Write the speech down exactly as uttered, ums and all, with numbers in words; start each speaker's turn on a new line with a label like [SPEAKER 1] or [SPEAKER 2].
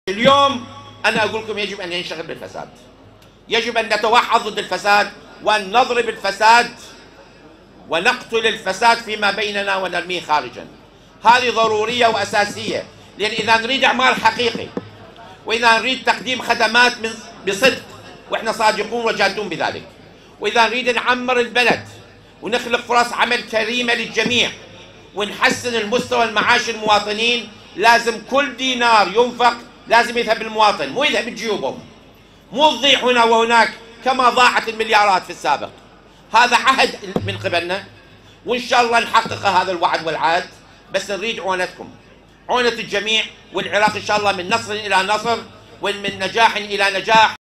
[SPEAKER 1] اليوم أنا أقول لكم يجب أن ننشغل بالفساد، يجب أن نتوحد ضد الفساد وأن نضرب الفساد ونقتل الفساد فيما بيننا ونرميه خارجا. هذه ضرورية وأساسية، لأن إذا نريد إعمار حقيقي وإذا نريد تقديم خدمات بصدق وإحنا صادقون وجادون بذلك، وإذا نريد نعمر البلد ونخلق فرص عمل كريمة للجميع ونحسن المستوى المعاش المواطنين، لازم كل دينار ينفق لازم يذهب المواطن، مو يذهب بجيوبهم، مو تضيع هنا وهناك كما ضاعت المليارات في السابق. هذا عهد من قبلنا وإن شاء الله نحقق هذا الوعد والعهد، بس نريد عونتكم، عونة الجميع، والعراق إن شاء الله من نصر إلى نصر ومن نجاح إلى نجاح.